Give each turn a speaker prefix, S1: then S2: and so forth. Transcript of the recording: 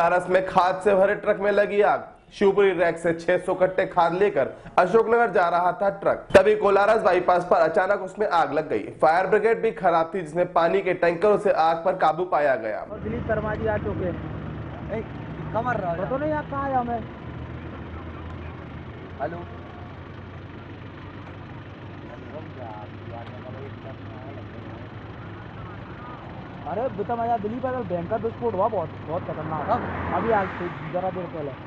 S1: कोलारस में खाद से भरे ट्रक में लगी आग। शिवपुरी रैक से 600 कट्टे खाद लेकर अशोकनगर जा रहा था ट्रक, तभी कोलारस बाईपास पर अचानक उसमें आग लग गई। फायर ब्रिगेड भी खराब थी, जिसमें पानी के टैंकरों से आग पर काबू पाया गया।
S2: दिलीप शर्मा जी आ चुके कमर रहा तो नहीं कहाँ आया मैं। हेलो अरे बेटा मैं दिलीप भयंकर विस्फोट हुआ, बहुत बहुत खतरनाक। अभी आज जरा देर पहले